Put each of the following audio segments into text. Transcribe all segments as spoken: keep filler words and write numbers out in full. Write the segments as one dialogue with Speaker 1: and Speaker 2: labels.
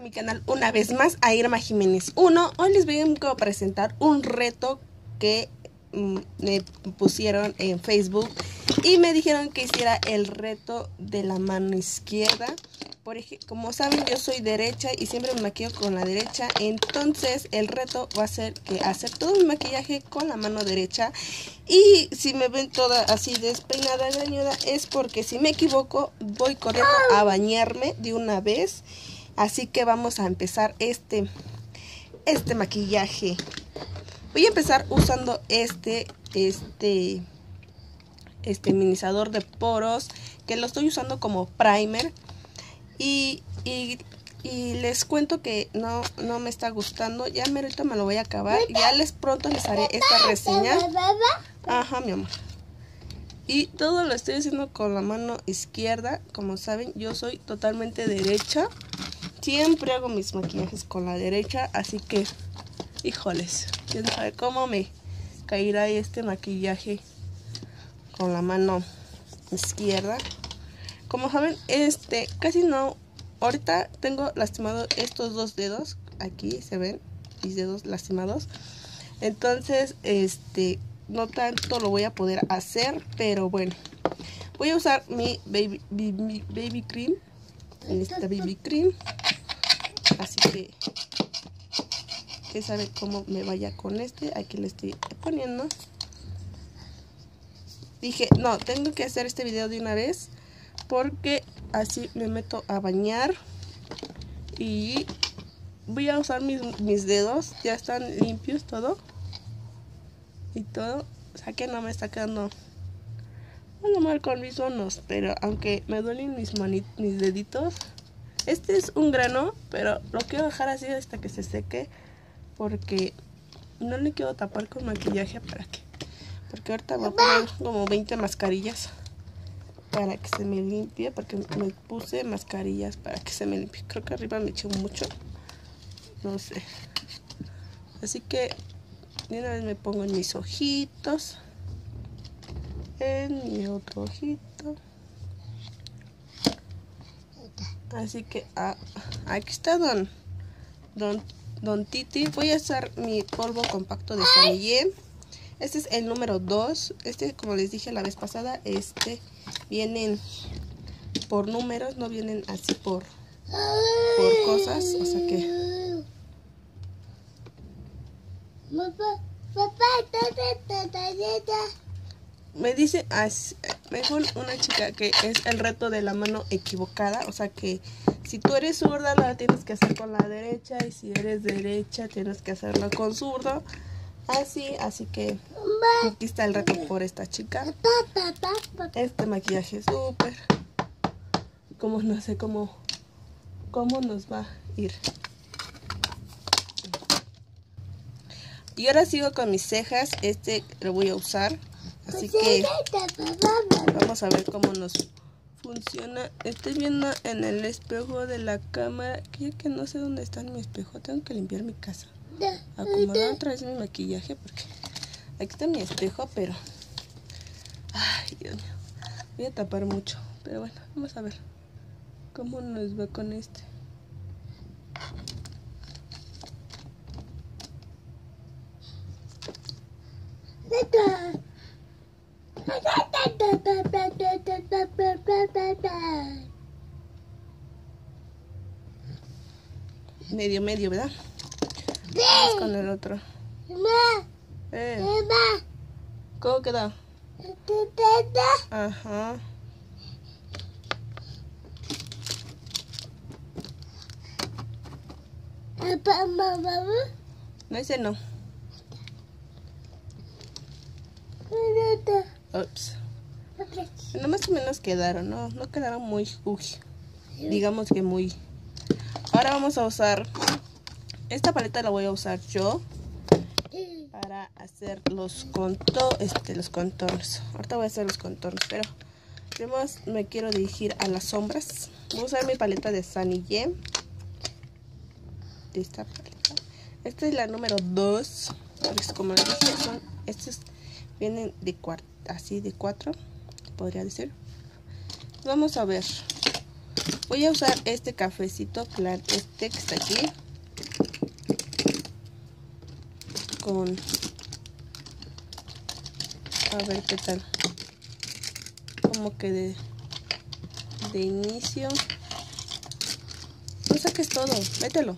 Speaker 1: mi canal una vez más a Irma Jiménez uno. Hoy les vengo a presentar un reto que mm, me pusieron en Facebook y me dijeron que hiciera el reto de la mano izquierda. Por ejemplo, como saben, yo soy derecha y siempre me maquillo con la derecha. Entonces el reto va a ser que hacer todo mi maquillaje con la mano derecha. Y si me ven toda así despeinada, greñuda, es porque si me equivoco voy corriendo a bañarme de una vez. Así que vamos a empezar este, este maquillaje. Voy a empezar usando este, este, este minimizador de poros, que lo estoy usando como primer. Y, y, y les cuento que no, no me está gustando. Ya ahorita me lo voy a acabar. Ya les pronto les haré esta reseña. Ajá, mi amor. Y todo lo estoy haciendo con la mano izquierda. Como saben, yo soy totalmente derecha. Siempre hago mis maquillajes con la derecha. Así que, híjoles, quién sabe cómo me caerá este maquillaje con la mano izquierda. Como saben, este casi no. Ahorita tengo lastimado estos dos dedos. Aquí se ven mis dedos lastimados. Entonces, este, no tanto lo voy a poder hacer. Pero bueno, voy a usar mi baby, baby, baby cream. Esta baby cream. Así que, que sabe cómo me vaya con este. Aquí le estoy poniendo. Dije, no, tengo que hacer este video de una vez, porque así me meto a bañar. Y voy a usar mis, mis dedos. Ya están limpios todo. Y todo. O sea que no me está quedando bueno, mal con mis manos. Pero aunque me duelen mis, mis deditos. Este es un grano, pero lo quiero dejar así hasta que se seque. Porque no le quiero tapar con maquillaje. ¿Para qué? Porque ahorita voy a poner como veinte mascarillas para que se me limpie, porque me puse mascarillas para que se me limpie. Creo que arriba me eché mucho, no sé. Así que de una vez me pongo en mis ojitos, en mi otro ojito. Así que ah, aquí está don, don, don Titi. Voy a usar mi polvo compacto de Sanillé. Este es el número dos. Este, como les dije la vez pasada, este vienen por números, no vienen así por, por cosas. O sea que... Me dice, me dijo una chica que es el reto de la mano equivocada. O sea que si tú eres zurda, la tienes que hacer con la derecha. Y si eres derecha, tienes que hacerlo con zurdo. Así, así que aquí está el reto por esta chica. Este maquillaje es súper. Como no sé cómo, cómo nos va a ir. Y ahora sigo con mis cejas. Este lo voy a usar. Así que vamos a ver cómo nos funciona. Estoy viendo en el espejo de la cámara. Que, que no sé dónde está mi espejo. Tengo que limpiar mi casa. Acomodar otra vez mi maquillaje, porque aquí está mi espejo, pero ay, Dios mío, voy a tapar mucho. Pero bueno, vamos a ver cómo nos va con este. Medio, medio, ¿verdad? Vamos con el otro. Eh. ¿Cómo queda? Ajá. No, ese no. Ups. No, más o menos quedaron, no, no quedaron muy, uy, digamos que muy. Ahora vamos a usar esta paleta, la voy a usar yo para hacer los conto, este, los contornos. Ahorita voy a hacer los contornos, pero primero me quiero dirigir a las sombras. Voy a usar mi paleta de Sanillé. De esta paleta. Esta es la número dos. Como les dije, son estos vienen de cuarto, así de cuatro, podría decir. Vamos a ver. Voy a usar este cafecito claro, este que está aquí, con, a ver qué tal, como que de, de inicio. No saques todo, mételo.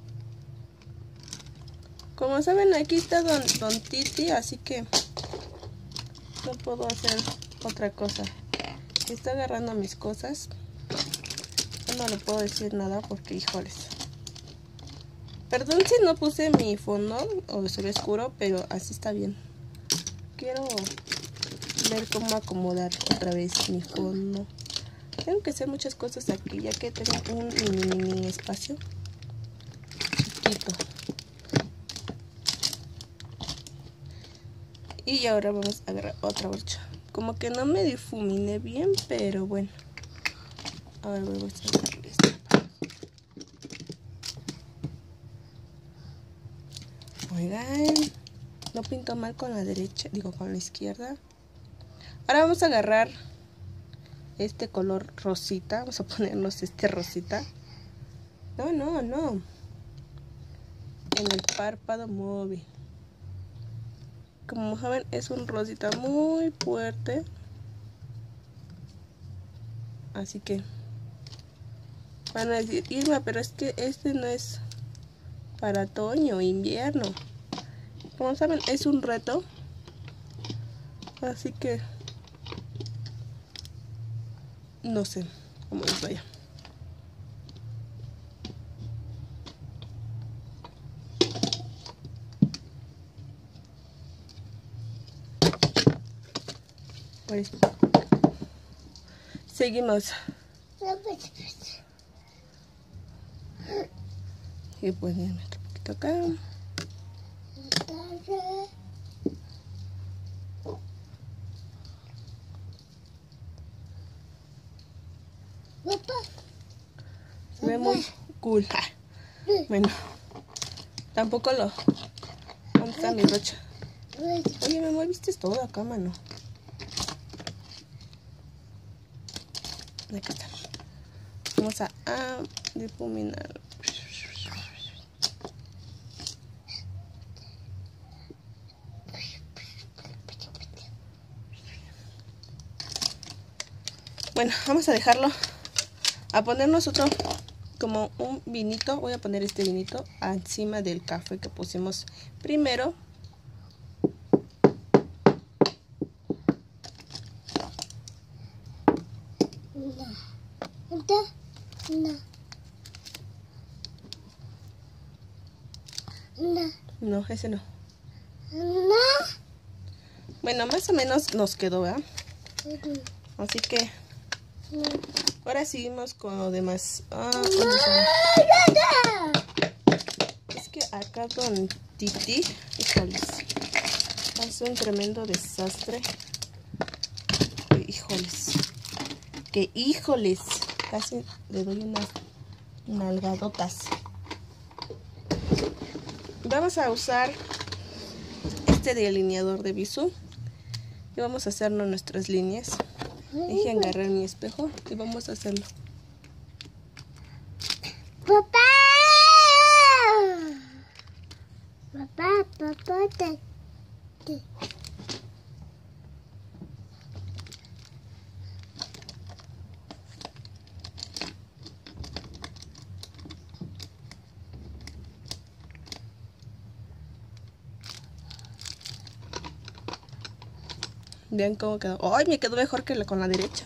Speaker 1: Como saben, aquí está don, don Titi, así que no puedo hacer otra cosa. Está agarrando mis cosas. Yo no le puedo decir nada porque, híjoles. Perdón si no puse mi fondo o se ve oscuro, pero así está bien. Quiero ver cómo acomodar otra vez mi fondo. Tengo que hacer muchas cosas aquí, ya que tengo un mini, mini espacio chiquito. Y ahora vamos a agarrar otra brocha. Como que no me difuminé bien, pero bueno. Ahora voy a agarrar esta. Oigan, no pinto mal con la derecha, digo con la izquierda. Ahora vamos a agarrar este color rosita. Vamos a ponernos este rosita. No, no, no. En el párpado móvil. Como saben, es un rosita muy fuerte. Así que van a decir, Irma, pero es que este no es para otoño, invierno. Como saben, es un reto. Así que no sé cómo les vaya. Pues seguimos. Y pues me meto un poquito acá. Se ve muy cool. Bueno, tampoco lo... ¿Dónde está mi brocha? Oye, me moviste todo acá, mano. Aquí está. Vamos a, a difuminar. Bueno, vamos a dejarlo. A ponernos otro, como un vinito. Voy a poner este vinito encima del café que pusimos primero.
Speaker 2: No. No.
Speaker 1: No, ese no.
Speaker 2: No.
Speaker 1: Bueno, más o menos nos quedó, ¿verdad?
Speaker 2: No.
Speaker 1: Así que
Speaker 2: No.
Speaker 1: ahora seguimos con lo demás. Ah,
Speaker 2: No.
Speaker 1: es que acá don Titi, híjoles, hace un tremendo desastre. Híjoles, que híjoles, casi le doy unas nalgadotas. Vamos a usar este delineador de Bisú y vamos a hacernos nuestras líneas. Deje agarrar mi espejo y vamos a hacerlo.
Speaker 2: Papá. Papá, papá, te, te.
Speaker 1: Vean cómo quedó. ¡Ay! Me quedó mejor que la con la derecha.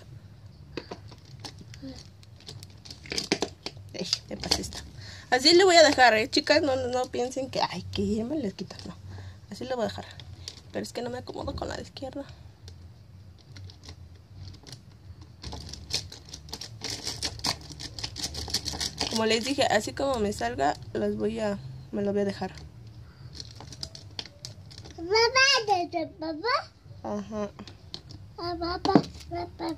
Speaker 1: Ey, me pasé esta. Así le voy a dejar, ¿eh? Chicas, no, no piensen que, ay, que me les quita. No, así le voy a dejar. Pero es que no me acomodo con la de izquierda. Como les dije, así como me salga, las voy a, me lo voy a dejar.
Speaker 2: Papá, de papá.
Speaker 1: Ajá.
Speaker 2: Papá, papá.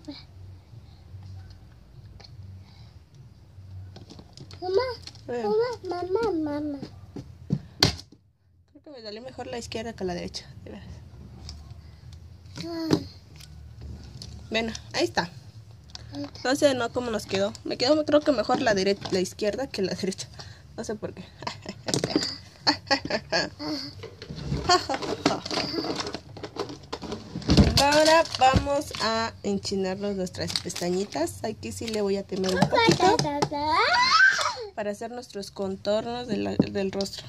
Speaker 2: Mamá,
Speaker 1: Eh,
Speaker 2: mamá, mamá, mamá.
Speaker 1: creo que me salió mejor la izquierda que la derecha, de veras.
Speaker 2: Ah,
Speaker 1: Bueno, ahí está. No sé, no, cómo nos quedó. Me quedó, creo que mejor la derecha, la izquierda que la derecha. No sé por qué. Ahora vamos a enchinarnos nuestras pestañitas. Aquí sí le voy a temer un poquito para hacer nuestros contornos de la, del rostro.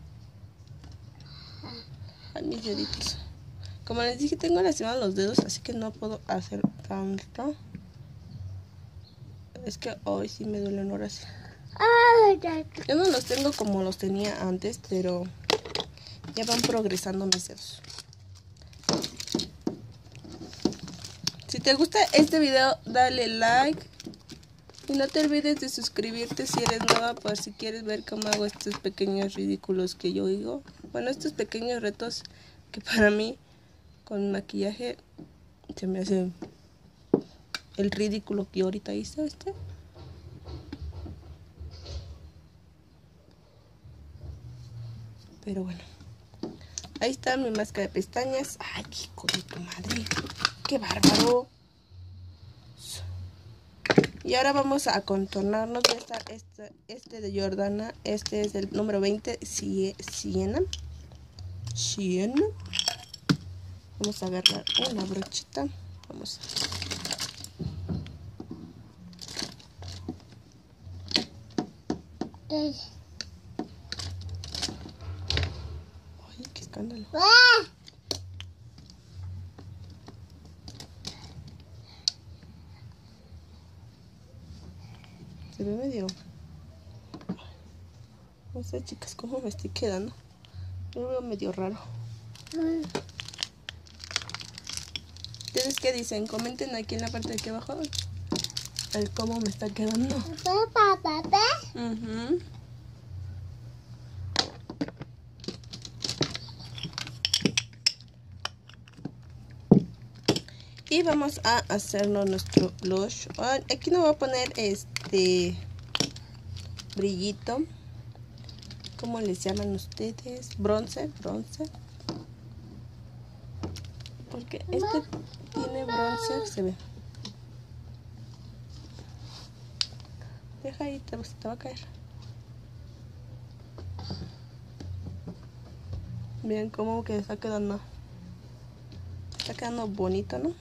Speaker 1: Ay, mis deditos. Como les dije, tengo lastimados los dedos, así que no puedo hacer tanto. Es que hoy sí me duelen ahora sí. Yo no los tengo como los tenía antes, pero ya van progresando mis dedos. Si te gusta este video, dale like. Y no te olvides de suscribirte si eres nueva, por si quieres ver cómo hago estos pequeños ridículos que yo digo. Bueno, estos pequeños retos que para mí con maquillaje se me hace el ridículo que ahorita hice este. Pero bueno, ahí está mi máscara de pestañas. Ay, hijo de tu madre, qué bárbaro. Y ahora vamos a contornarnos. Ya está este, este de Jordana. Este es el número veinte, Siena. Siena. Vamos a agarrar una brochita. Vamos a... Ay, qué escándalo. Se ve medio... No sé, chicas, cómo me estoy quedando. Yo lo veo medio raro. ¿Ustedes qué dicen? Comenten aquí en la parte de aquí abajo el cómo me está quedando. Uh-huh. Y vamos a hacernos nuestro blush. Aquí no voy a poner este brillito. ¿Cómo les llaman ustedes? Bronce, bronce. Porque este tiene bronce, se ve. Deja ahí, te, te va a caer. Miren cómo que está quedando. Está quedando bonito, ¿no?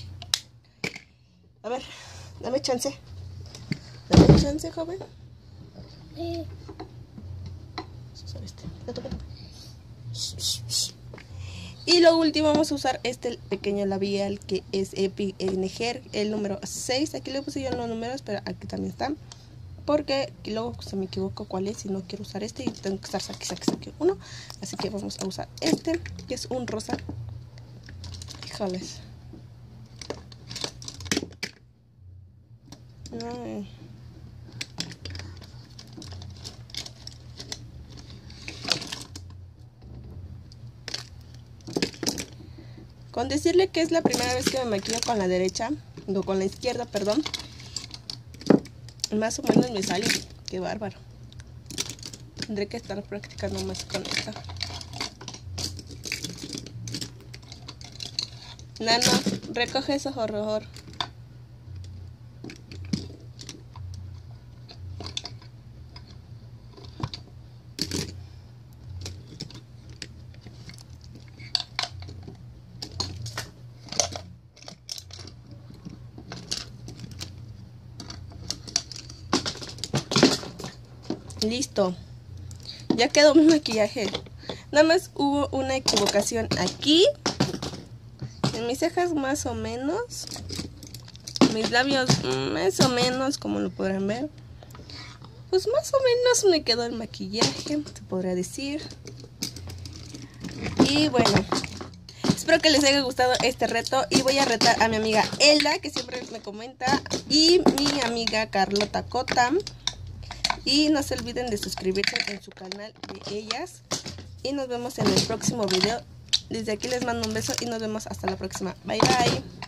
Speaker 1: A ver, dame chance. Dame chance, joven. Sí. Este. Y lo último, vamos a usar este pequeño labial que es Epic Energy, el número seis. Aquí le puse yo los números, pero aquí también están. Porque luego se me equivoco cuál es y no quiero usar este. Y tengo que estar saque, saque, saque uno. Así que vamos a usar este, que es un rosa. Híjoles. Ay. Con decirle que es la primera vez que me maquillo con la derecha, no, con la izquierda, perdón. Más o menos me sale. Qué bárbaro. Tendré que estar practicando más con esta. Nano, recoge eso, horror. Listo, ya quedó mi maquillaje. Nada más hubo una equivocación aquí en mis cejas, más o menos, mis labios más o menos, como lo podrán ver. Pues más o menos me quedó el maquillaje, se podría decir. Y bueno, espero que les haya gustado este reto. Y voy a retar a mi amiga Elda, que siempre me comenta, y mi amiga Carlota Cota. Y no se olviden de suscribirse en su canal de ellas. Y nos vemos en el próximo video. Desde aquí les mando un beso y nos vemos hasta la próxima. Bye bye.